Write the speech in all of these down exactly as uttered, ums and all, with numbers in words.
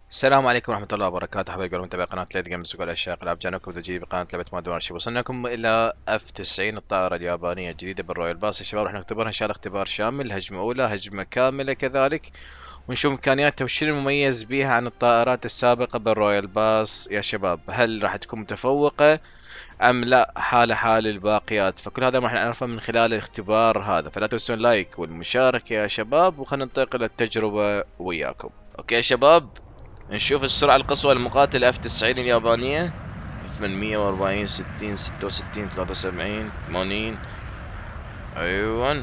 السلام عليكم ورحمة الله وبركاته، حبايبي متابعي قناة ليث جيمز وكل العشاق العاب جانوكم ذا جديد بقناة لعبة مادون ارشيف. وصلنا لكم إلى اف تسعين الطائرة اليابانية الجديدة بالرويال باص يا شباب. راح نختبرها إن شاء الله اختبار شامل، هجمة أولى هجمة كاملة كذلك، ونشوف إمكانياتها وشنو المميز بيها عن الطائرات السابقة بالرويال باص يا شباب. هل راح تكون متفوقة أم لا حال حال الباقيات؟ فكل هذا راح نعرفه من خلال الاختبار هذا، فلا تنسون لايك والمشاركة يا شباب، وخلينا ننتقل للتجربة وياكم. أوكي يا شباب، نشوف السرعة القصوى للمقاتل اف تسعين اليابانية. ثمانمية وأربعين، ستين، ستة وستين، ثلاثة وسبعين، ثمانين. ايوان،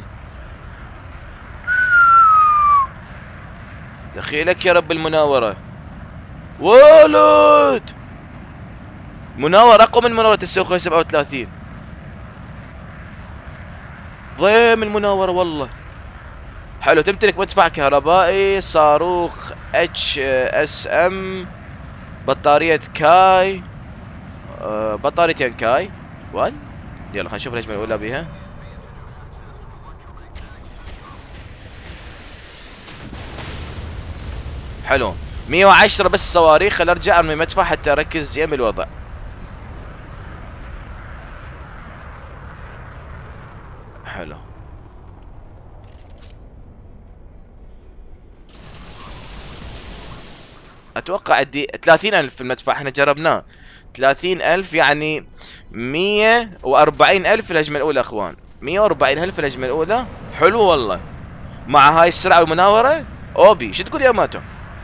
دخيلك يا رب المناورة. ولد مناورة اقوى من مناورة السوخوي سبعة وثلاثين. ضيم المناورة والله. حلو، تمتلك مدفع كهربائي، صاروخ اتش اس ام، بطارية كاي، أه بطاريتين كاي. وات، يلا خلينا نشوف الهجمة الأولى بيها. حلو، مية وعشرة بس صواريخ. خل ارجع ارمي مدفع حتى اركز زين بالوضع. حلو، اتوقع ادي ثلاثين الف في المدفع، احنا جربناه ثلاثين الف، يعني مية وأربعين الف في الهجمة الأولى اخوان. مية وأربعين الف في الهجمة الأولى، حلو والله. مع هاي السرعة والمناورة اوبي. شو تقول يا ماتو؟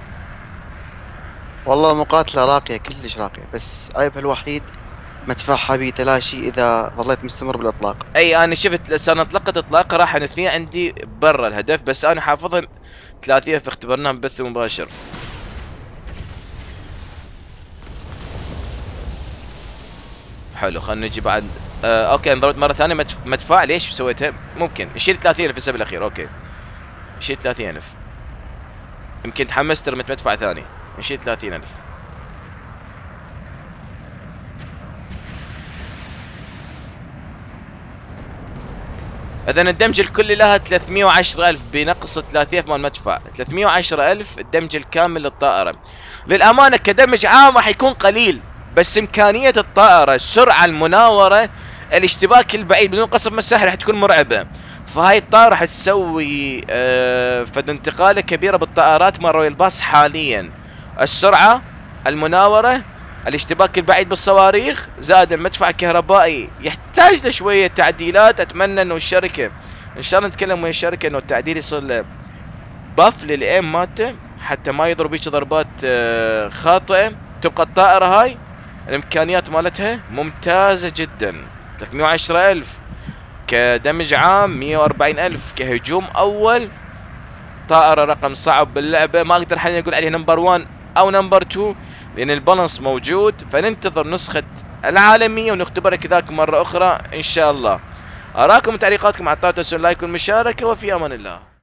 والله المقاتلة راقية، كلش راقية، بس عيبها الوحيد مدفعها بيتلاشي إذا ظليت مستمر بالإطلاق. اي انا شفت صار اطلقت اطلاق راح الاثنين عندي برا الهدف، بس انا حافظها ثلاثين الف، اختبرناها ببث مباشر. حلو، خلينا نجي بعد. آه اوكي، انضربت مره ثانيه مدف... مدفع. ليش سويتها؟ ممكن نشيل ثلاثين الف في السبب الاخير. اوكي نشيل ثلاثين الف، يمكن تحمست رميت مدفع ثاني. نشيل ثلاثين الف. اذا الدمج الكلي لها ثلاثمية وعشرة الف بنقص ثلاثين الف مال المدفع. ثلاثمية وعشرة الف الدمج الكامل للطائره. للامانه كدمج عام راح يكون قليل، بس امكانيه الطائره، السرعه، المناوره، الاشتباك البعيد بدون قصف مساحي راح تكون مرعبه. فهاي الطائره راح تسوي آه فد انتقاله كبيره بالطائرات مال رويال باص حاليا. السرعه، المناوره، الاشتباك البعيد بالصواريخ، زائد المدفع الكهربائي يحتاج لشويه تعديلات. اتمنى انه الشركه ان شاء الله نتكلم ويا الشركه انه التعديل يصير له باف للايم مالته حتى ما يضرب بيك ضربات آه خاطئه. تبقى الطائره هاي الامكانيات مالتها ممتازه جدا. ثلاثمية وعشرة الف كدمج عام، مية وأربعين الف كهجوم اول. طائرة رقم صعب باللعبة، ما اقدر حاليا اقول عليه نمبر واحد او نمبر اثنين لان البالانس موجود. فننتظر نسخة العالمية ونختبرها كذلك مرة اخرى ان شاء الله. اراكم تعليقاتكم على الطاولة، لايك والمشاركة، وفي امان الله.